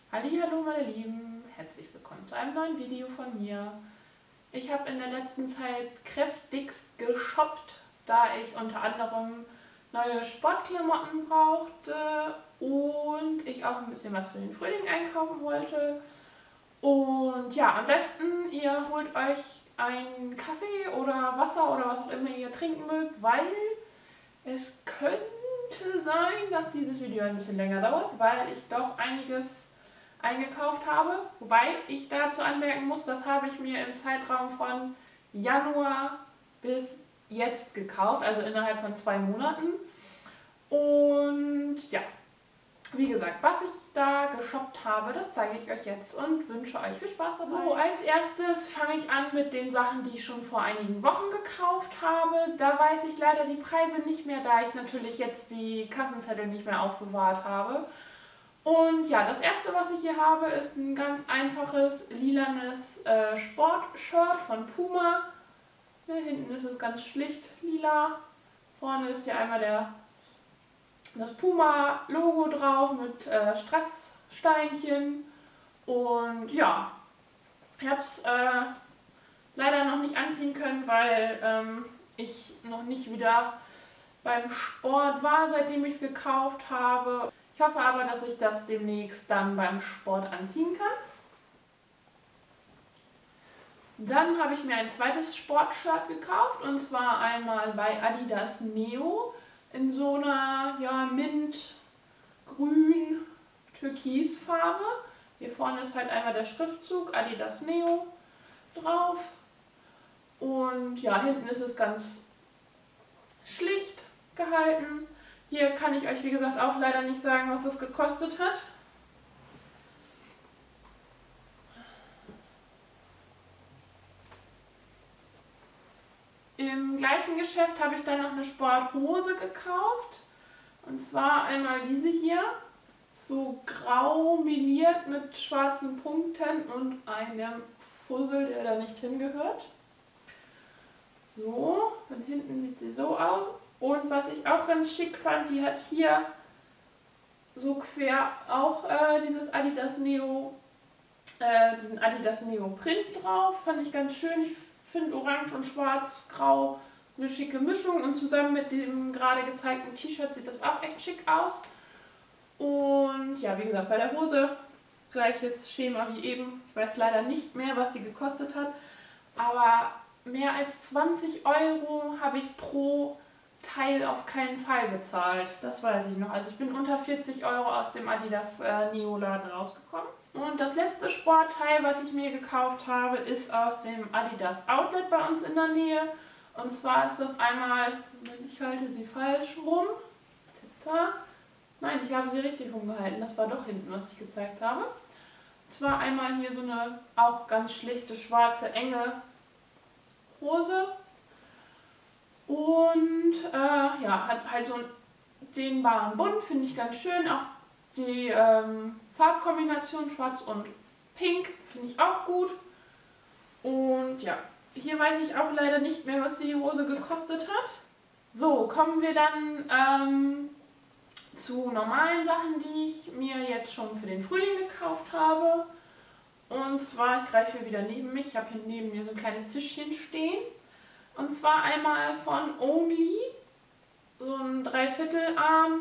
Hallihallo meine Lieben, herzlich willkommen zu einem neuen Video von mir. Ich habe in der letzten Zeit kräftigst geshoppt, da ich unter anderem neue Sportklamotten brauchte und ich auch ein bisschen was für den Frühling einkaufen wollte. Und ja, am besten ihr holt euch einen Kaffee oder Wasser oder was auch immer ihr trinken mögt, weil es könnte sein, dass dieses Video ein bisschen länger dauert, weil ich doch einiges eingekauft habe. Wobei ich dazu anmerken muss, das habe ich mir im Zeitraum von Januar bis jetzt gekauft, also innerhalb von 2 Monaten. Und ja, wie gesagt, was ich da geshoppt habe, das zeige ich euch jetzt und wünsche euch viel Spaß dabei. So, als erstes fange ich an mit den Sachen, die ich schon vor einigen Wochen gekauft habe. Da weiß ich leider die Preise nicht mehr, da ich natürlich jetzt die Kassenzettel nicht mehr aufbewahrt habe. Und ja, das erste, was ich hier habe, ist ein ganz einfaches lilanes Sportshirt von Puma. Hier hinten ist es ganz schlicht lila. Vorne ist hier einmal das Puma-Logo drauf mit Strasssteinchen. Und ja, ich habe es leider noch nicht anziehen können, weil ich noch nicht wieder beim Sport war, seitdem ich es gekauft habe. Ich hoffe aber, dass ich das demnächst dann beim Sport anziehen kann. Dann habe ich mir ein zweites Sportshirt gekauft und zwar einmal bei Adidas Neo in so einer Mint-Grün Türkisfarbe. Hier vorne ist halt einmal der Schriftzug Adidas Neo drauf und ja, hinten ist es ganz schlicht gehalten. Hier kann ich euch, wie gesagt, auch leider nicht sagen, was das gekostet hat. Im gleichen Geschäft habe ich dann noch eine Sporthose gekauft. Und zwar einmal diese hier. So grau meliert mit schwarzen Punkten und einem Fussel, der da nicht hingehört. So, von hinten sieht sie so aus. Und was ich auch ganz schick fand, die hat hier so quer auch diesen Adidas Neo Print drauf. Fand ich ganz schön. Ich finde Orange und Schwarz-Grau eine schicke Mischung. Und zusammen mit dem gerade gezeigten T-Shirt sieht das auch echt schick aus. Und ja, wie gesagt, bei der Hose gleiches Schema wie eben. Ich weiß leider nicht mehr, was sie gekostet hat. Aber mehr als 20 € habe ich pro Teil auf keinen Fall bezahlt. Das weiß ich noch. Also ich bin unter 40 € aus dem Adidas Neo Laden rausgekommen. Und das letzte Sportteil, was ich mir gekauft habe, ist aus dem Adidas Outlet bei uns in der Nähe. Und zwar ist das einmal, ich halte sie falsch rum. Nein, ich habe sie richtig rumgehalten. Das war doch hinten, was ich gezeigt habe. Und zwar einmal hier so eine auch ganz schlichte, schwarze, enge Hose. Und ja, hat halt so einen dehnbaren Bund, finde ich ganz schön. Auch die Farbkombination schwarz und pink finde ich auch gut. Und ja, hier weiß ich auch leider nicht mehr, was die Hose gekostet hat. So, kommen wir dann zu normalen Sachen, die ich mir jetzt schon für den Frühling gekauft habe. Und zwar, ich greife hier wieder neben mich, ich habe hier neben mir so ein kleines Tischchen stehen. Und zwar einmal von Only, so ein Dreiviertelarm,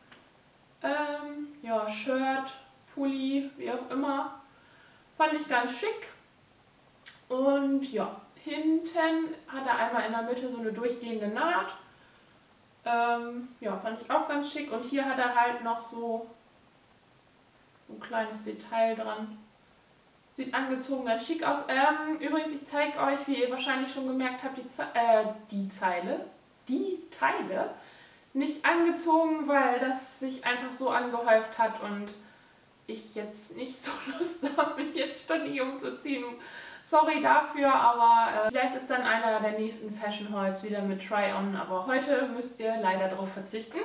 ja, Shirt, Pulli, wie auch immer. Fand ich ganz schick. Und ja, hinten hat er einmal in der Mitte so eine durchgehende Naht. Ja, fand ich auch ganz schick. Und hier hat er halt noch so ein kleines Detail dran. Sieht angezogen ganz schick aus. Übrigens, ich zeige euch, wie ihr wahrscheinlich schon gemerkt habt, die Teile nicht angezogen, weil das sich einfach so angehäuft hat und ich jetzt nicht so Lust habe, mich jetzt ständig umzuziehen. Sorry dafür, aber vielleicht ist dann einer der nächsten Fashion Hauls wieder mit Try-On, aber heute müsst ihr leider darauf verzichten.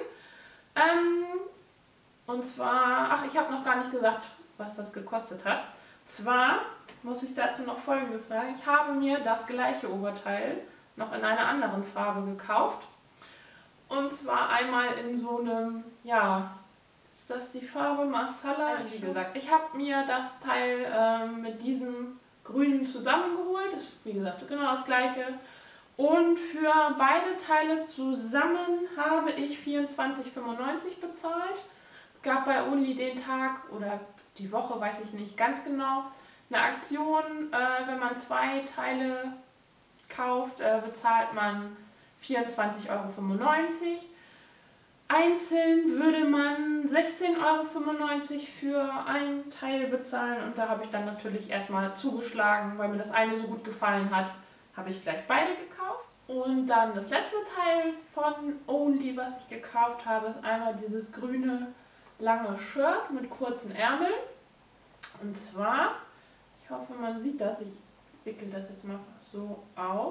Und zwar, ach, ich habe noch gar nicht gesagt, was das gekostet hat. Zwar muss ich dazu noch Folgendes sagen, ich habe mir das gleiche Oberteil noch in einer anderen Farbe gekauft. Und zwar einmal in so einem, ja, Ist das die Farbe Masala? Also wie gesagt, ich habe mir das Teil mit diesem grünen zusammengeholt. Das ist wie gesagt genau das gleiche. Und für beide Teile zusammen habe ich 24,95 bezahlt. Es gab bei Only den Tag oder die Woche, weiß ich nicht ganz genau, eine Aktion. Wenn man 2 Teile kauft, bezahlt man 24,95 Euro. Einzeln würde man 16,95 Euro für ein Teil bezahlen und da habe ich dann natürlich erstmal zugeschlagen, weil mir das eine so gut gefallen hat, habe ich gleich beide gekauft. Und dann das letzte Teil von Only, was ich gekauft habe, ist einmal dieses grüne lange Shirt mit kurzen Ärmeln. Und zwar, ich hoffe man sieht das, ich wickel das jetzt mal so auf,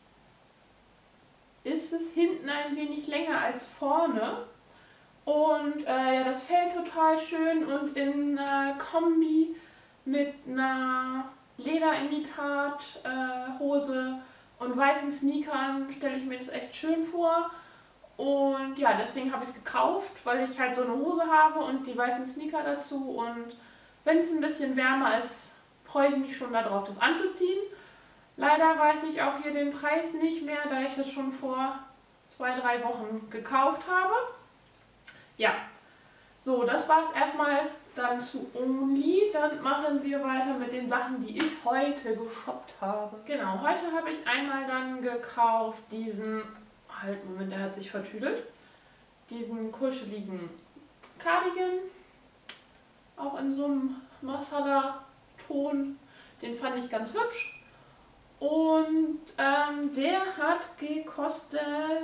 ist es hinten ein wenig länger als vorne. Und ja, das fällt total schön und in Kombi mit einer Lederimitat Hose und weißen Sneakern stelle ich mir das echt schön vor. Und ja, deswegen habe ich es gekauft, weil ich halt so eine Hose habe und die weißen Sneaker dazu. Und wenn es ein bisschen wärmer ist, freue ich mich schon darauf, das anzuziehen. Leider weiß ich auch hier den Preis nicht mehr, da ich das schon vor 2-3 Wochen gekauft habe. Ja, so, das war es erstmal dann zu Only. Dann machen wir weiter mit den Sachen, die ich heute geshoppt habe. Genau, heute habe ich einmal dann gekauft diesen, halt, Moment, der hat sich vertüdelt, diesen kuscheligen Cardigan, auch in so einem Masala-Ton. Den fand ich ganz hübsch. Und der hat gekostet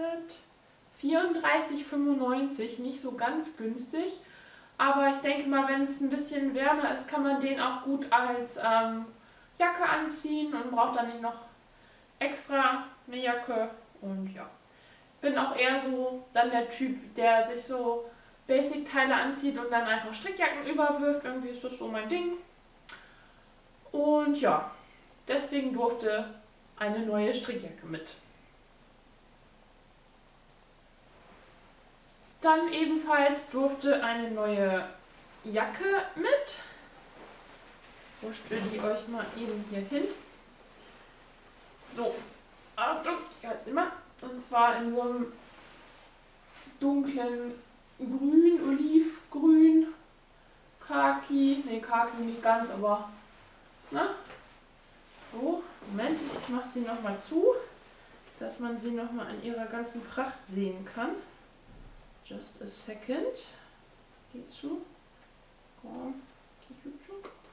34,95, nicht so ganz günstig. Aber ich denke mal, wenn es ein bisschen wärmer ist, kann man den auch gut als Jacke anziehen und braucht dann nicht noch extra eine Jacke. Und ja, ich bin auch eher so dann der Typ, der sich so Basic-Teile anzieht und dann einfach Strickjacken überwirft. Irgendwie ist das so mein Ding. Und ja, deswegen durfte eine neue Strickjacke mit. Dann ebenfalls durfte eine neue Jacke mit. So, stelle die euch mal eben hier hin. So, Achtung, ich halte sie mal. Und zwar in so einem dunklen Grün, Olivgrün, Khaki. Ne, Khaki nicht ganz, aber na. So, Moment, ich mache sie nochmal zu, dass man sie nochmal in ihrer ganzen Pracht sehen kann. Just a second. Geht zu. Komm, geht zu.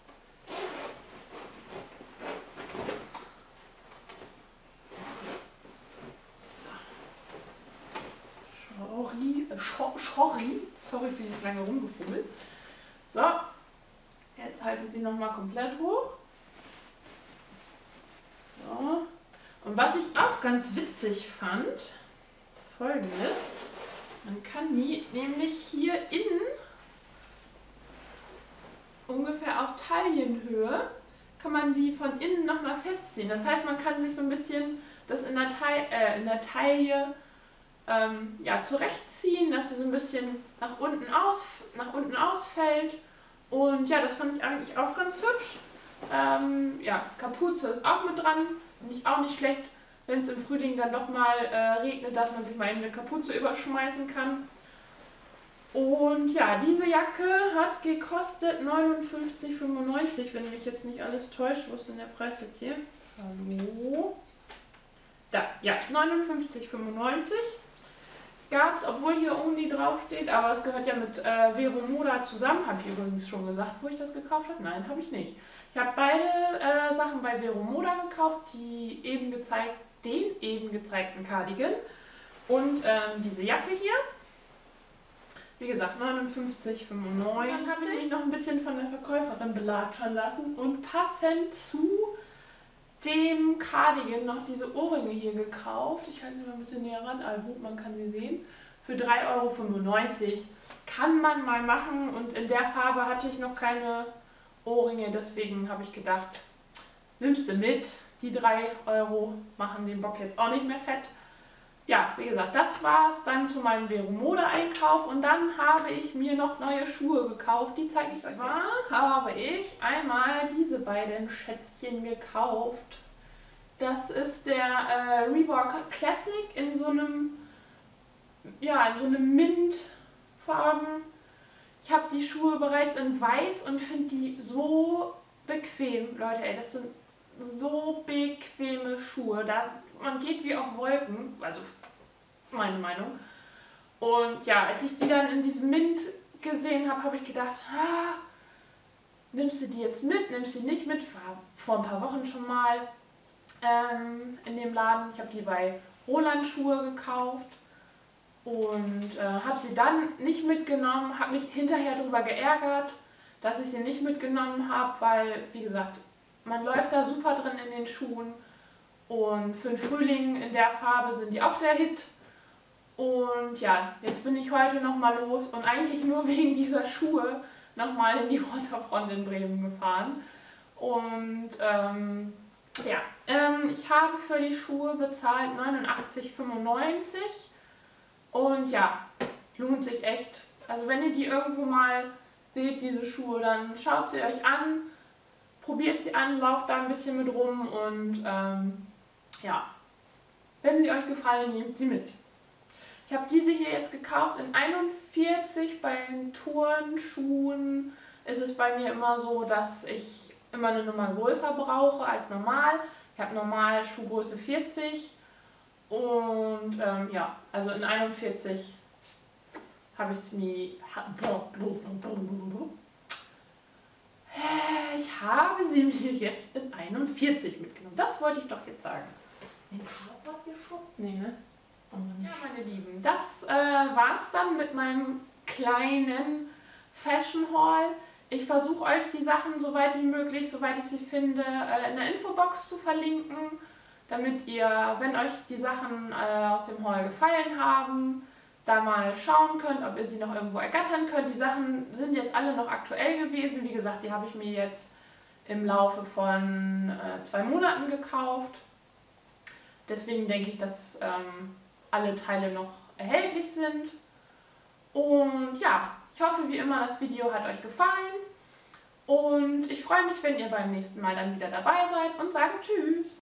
Sorry für dieses lange Rumgefummel. So, jetzt halte ich sie nochmal komplett hoch. So. Und was ich auch ganz witzig fand, ist Folgendes. Man kann die nämlich hier innen ungefähr auf Taillenhöhe, kann man die von innen nochmal festziehen. Das heißt, man kann sich so ein bisschen das in der Taille ja, zurechtziehen, dass sie so ein bisschen nach unten ausfällt. Und ja, das fand ich eigentlich auch ganz hübsch. Ja, Kapuze ist auch mit dran. Finde ich auch nicht schlecht, wenn es im Frühling dann doch mal regnet, dass man sich mal eine Kapuze überschmeißen kann. Und ja, diese Jacke hat gekostet 59,95, wenn mich jetzt nicht alles täuscht. Wo ist denn der Preis jetzt hier? Hallo? Da, ja, 59,95 gab es, obwohl hier Only draufsteht, aber es gehört ja mit Vero Moda zusammen, habe ich übrigens schon gesagt, wo ich das gekauft habe. Nein, habe ich nicht. Ich habe beide Sachen bei Vero Moda gekauft, den eben gezeigten Cardigan und diese Jacke hier. Wie gesagt, 59,95. Dann habe ich mich noch ein bisschen von der Verkäuferin belatschern lassen und passend zu dem Cardigan noch diese Ohrringe hier gekauft. Ich halte sie mal ein bisschen näher ran, also man kann sie sehen. Für 3,95 Euro. Kann man mal machen und in der Farbe hatte ich noch keine Ohrringe, deswegen habe ich gedacht, nimmst du mit. Die 3 Euro machen den Bock jetzt auch nicht mehr fett. ja, wie gesagt, das war es dann zu meinem Vero-Mode-Einkauf und dann habe ich mir noch neue Schuhe gekauft. Die zeige ich euch. Zwar habe ich einmal diese beiden Schätzchen gekauft. Das ist der Reebok Classic in so einem, ja, in so einem Mintfarben. Ich habe die Schuhe bereits in weiß und finde die so bequem. Leute, ey, das sind so bequeme Schuhe. Man geht wie auf Wolken, also meine Meinung. Und ja, als ich die dann in diesem Mint gesehen habe, habe ich gedacht, nimmst du die jetzt mit, nimmst du die nicht mit? War vor ein paar Wochen schon mal in dem Laden. Ich habe die bei Roland Schuhe gekauft und habe sie dann nicht mitgenommen, habe mich hinterher darüber geärgert, dass ich sie nicht mitgenommen habe, weil, wie gesagt, man läuft da super drin in den Schuhen und für den Frühling in der Farbe sind die auch der Hit. Und ja, jetzt bin ich heute nochmal los und eigentlich nur wegen dieser Schuhe nochmal in die Waterfront in Bremen gefahren. Und ich habe für die Schuhe bezahlt 89,95 und ja, lohnt sich echt. Also wenn ihr die irgendwo mal seht, diese Schuhe, dann schaut sie euch an, probiert sie an, lauft da ein bisschen mit rum und ja, wenn sie euch gefallen, nehmt sie mit. Ich habe diese hier jetzt gekauft in 41. Bei den Turnschuhen ist es bei mir immer so, dass ich immer eine Nummer größer brauche als normal. Ich habe normal Schuhgröße 40 und ja, also in 41 habe ich es mir... Ich habe sie mir jetzt in 41 mitgenommen. Das wollte ich doch jetzt sagen. Den Shop hat geschubbt? Nee, ne? Ja, meine Lieben, das war's dann mit meinem kleinen Fashion Haul. Ich versuche euch die Sachen so weit wie möglich, soweit ich sie finde, in der Infobox zu verlinken, damit ihr, wenn euch die Sachen aus dem Haul gefallen haben, da mal schauen könnt, ob ihr sie noch irgendwo ergattern könnt. Die Sachen sind jetzt alle noch aktuell gewesen. Wie gesagt, die habe ich mir jetzt im Laufe von 2 Monaten gekauft. Deswegen denke ich, dass alle Teile noch erhältlich sind. Und ja, ich hoffe wie immer, das Video hat euch gefallen. Und ich freue mich, wenn ihr beim nächsten Mal dann wieder dabei seid und sage Tschüss.